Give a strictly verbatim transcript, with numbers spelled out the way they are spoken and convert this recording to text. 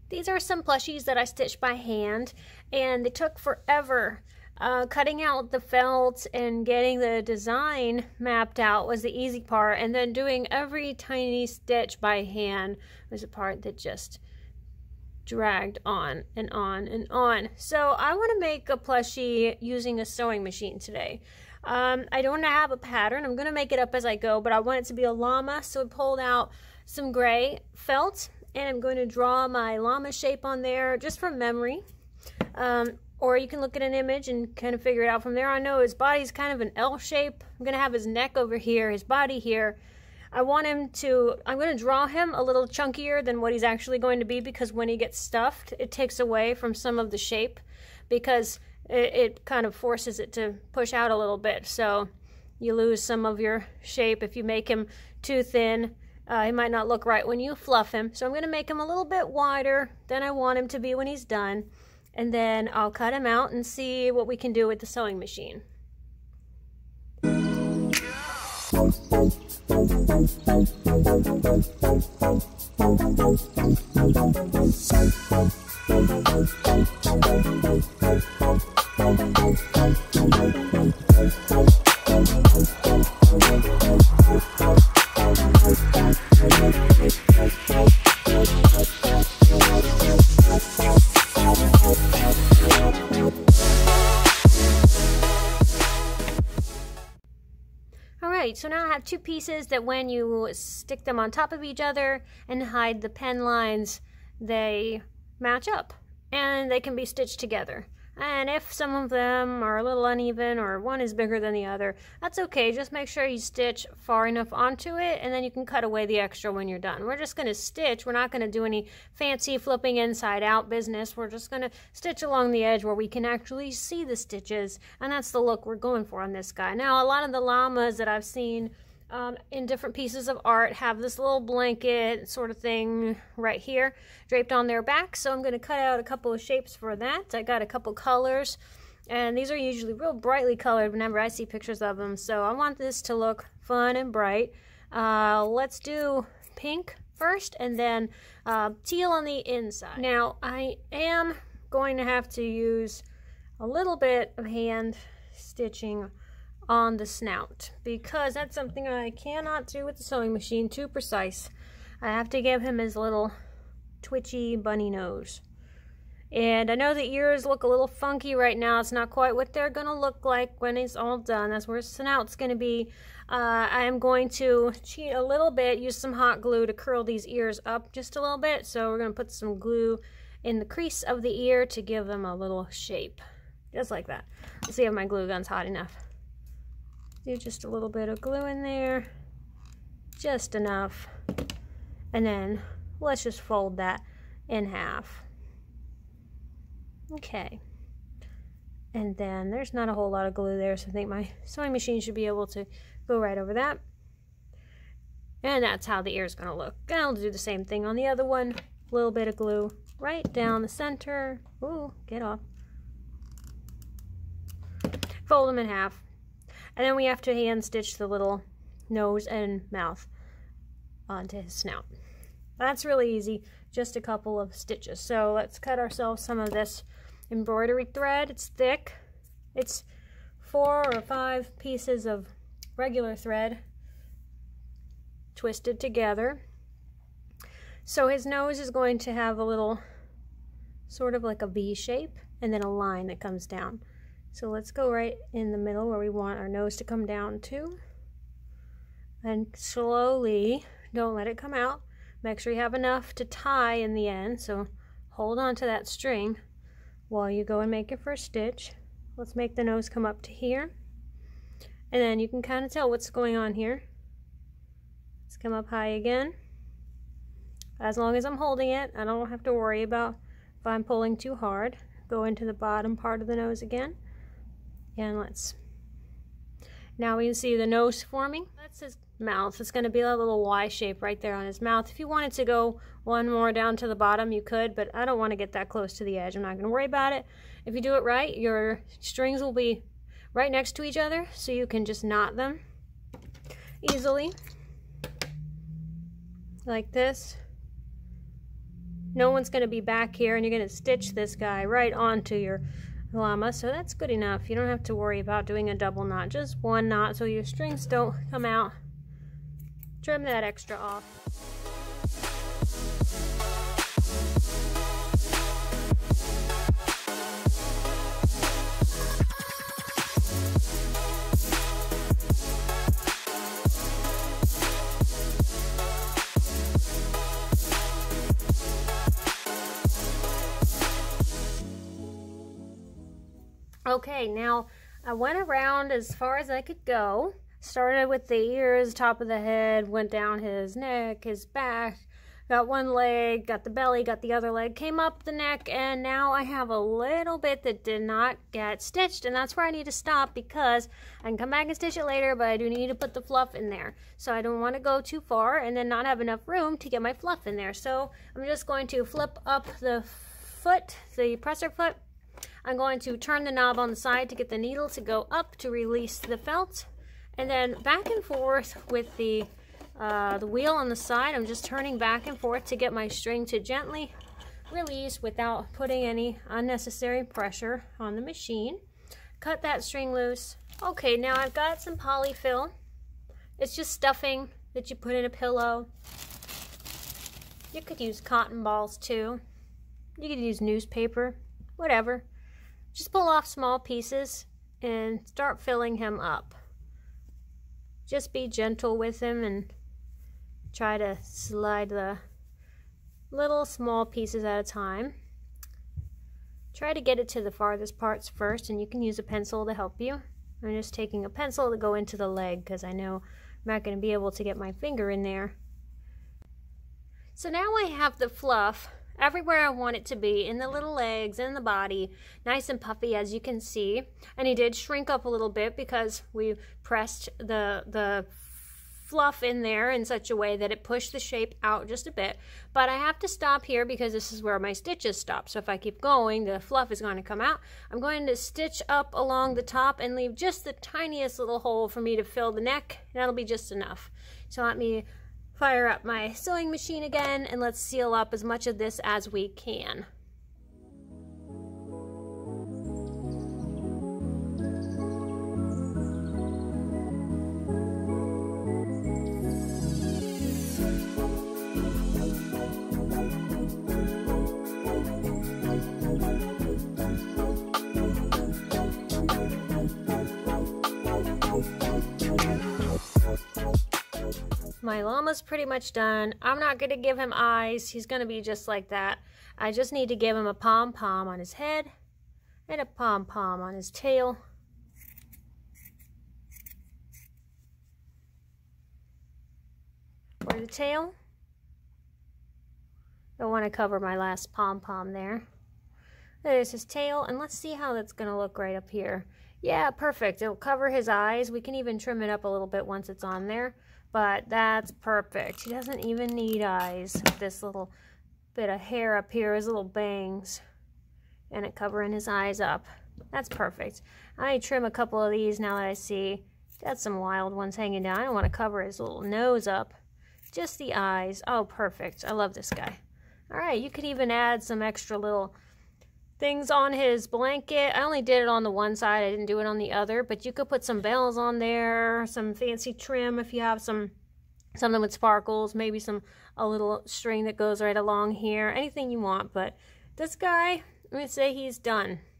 These are some plushies that I stitched by hand, and it took forever. Uh, cutting out the felt and getting the design mapped out was the easy part, and then doing every tiny stitch by hand was the part that just dragged on and on and on. So I want to make a plushie using a sewing machine today. Um, I don't have a pattern. I'm going to make it up as I go, but I want it to be a llama, so I pulled out some gray felt, and I'm going to draw my llama shape on there just from memory. Um, or you can look at an image and kind of figure it out from there. I know his body's kind of an L shape. I'm going to have his neck over here, his body here. I want him to, I'm going to draw him a little chunkier than what he's actually going to be, because when he gets stuffed, it takes away from some of the shape, because it, it kind of forces it to push out a little bit. So you lose some of your shape if you make him too thin. Uh, he might not look right when you fluff him. So I'm going to make him a little bit wider than I want him to be when he's done. And then I'll cut him out and see what we can do with the sewing machine. Alright, so now I have two pieces that when you stick them on top of each other and hide the pen lines, they match up and they can be stitched together. And if some of them are a little uneven or one is bigger than the other, that's okay. Just make sure you stitch far enough onto it, and then you can cut away the extra when you're done. We're just going to stitch. We're not going to do any fancy flipping inside out business. We're just going to stitch along the edge where we can actually see the stitches, and that's the look we're going for on this guy. Now, a lot of the llamas that I've seen Um, in different pieces of art have this little blanket sort of thing right here draped on their back, so I'm going to cut out a couple of shapes for that. I got a couple colors, and these are usually real brightly colored whenever I see pictures of them, so I want this to look fun and bright. Uh, let's do pink first, and then uh, teal on the inside. Now I am going to have to use a little bit of hand stitching on the snout, because that's something I cannot do with the sewing machine, too precise. I have to give him his little twitchy bunny nose. And I know the ears look a little funky right now. It's not quite what they're going to look like when it's all done. That's where his snout's going to be. Uh, I am going to cheat a little bit, use some hot glue to curl these ears up just a little bit. So we're going to put some glue in the crease of the ear to give them a little shape. Just like that. Let's see if my glue gun's hot enough. Do just a little bit of glue in there, just enough, and then let's just fold that in half. Okay, and then there's not a whole lot of glue there, so I think my sewing machine should be able to go right over that. And that's how the ear is going to look. And I'll do the same thing on the other one. A little bit of glue right down the center. Ooh, get off. Fold them in half. And then we have to hand stitch the little nose and mouth onto his snout. That's really easy, just a couple of stitches. So let's cut ourselves some of this embroidery thread. It's thick. It's four or five pieces of regular thread twisted together. So his nose is going to have a little sort of like a V shape, and then a line that comes down. So let's go right in the middle where we want our nose to come down to. And slowly, don't let it come out. Make sure you have enough to tie in the end. So hold on to that string while you go and make your first stitch. Let's make the nose come up to here. And then you can kind of tell what's going on here. Let's come up high again. As long as I'm holding it, I don't have to worry about if I'm pulling too hard. Go into the bottom part of the nose again. And let's, now we can see the nose forming. That's his mouth. It's going to be a little Y shape right there on his mouth. If you wanted to go one more down to the bottom, you could, but I don't want to get that close to the edge. I'm not going to worry about it. If you do it right, your strings will be right next to each other, so you can just knot them easily, like this. no one's going to be back here, and you're going to stitch this guy right onto your llama, so that's good enough. You don't have to worry about doing a double knot, just one knot so your strings don't come out. Trim that extra off. Okay, now I went around as far as I could go. Started with the ears, top of the head, went down his neck, his back, got one leg, got the belly, got the other leg, came up the neck, and now I have a little bit that did not get stitched, and that's where I need to stop because I can come back and stitch it later, but I do need to put the fluff in there. So I don't want to go too far and then not have enough room to get my fluff in there. So I'm just going to flip up the foot, the presser foot. I'm going to turn the knob on the side to get the needle to go up to release the felt, and then back and forth with the uh, the wheel on the side. I'm just turning back and forth to get my string to gently release without putting any unnecessary pressure on the machine. Cut that string loose. Okay, now I've got some polyfill. It's just stuffing that you put in a pillow. You could use cotton balls too. You could use newspaper, whatever. Just pull off small pieces and start filling him up. Just be gentle with him and try to slide the little small pieces at a time. Try to get it to the farthest parts first, and you can use a pencil to help you. I'm just taking a pencil to go into the leg because I know I'm not going to be able to get my finger in there. So now I have the fluff everywhere I want it to be, in the little legs and the body, nice and puffy as you can see. And he did shrink up a little bit because we pressed the the fluff in there in such a way that it pushed the shape out just a bit. But I have to stop here because this is where my stitches stop. So if I keep going, the fluff is going to come out. I'm going to stitch up along the top and leave just the tiniest little hole for me to fill the neck. That'll be just enough. So let me fire up my sewing machine again, and let's seal up as much of this as we can. My llama's pretty much done. I'm not going to give him eyes. He's going to be just like that. I just need to give him a pom-pom on his head and a pom-pom on his tail. For the tail, don't want to cover my last pom-pom there. There's his tail, and let's see how that's going to look right up here. Yeah, perfect. It'll cover his eyes. We can even trim it up a little bit once it's on there. But that's perfect. He doesn't even need eyes. This little bit of hair up here, his little bangs, and it covering his eyes up. That's perfect. I trim a couple of these now that I see got some wild ones hanging down. I don't want to cover his little nose up. Just the eyes. Oh, perfect. I love this guy. All right, you could even add some extra little things on his blanket. I only did it on the one side. I didn't do it on the other, but you could put some bells on there, some fancy trim if you have some something with sparkles, maybe some a little string that goes right along here, anything you want. But this guy, I'm gonna say he's done.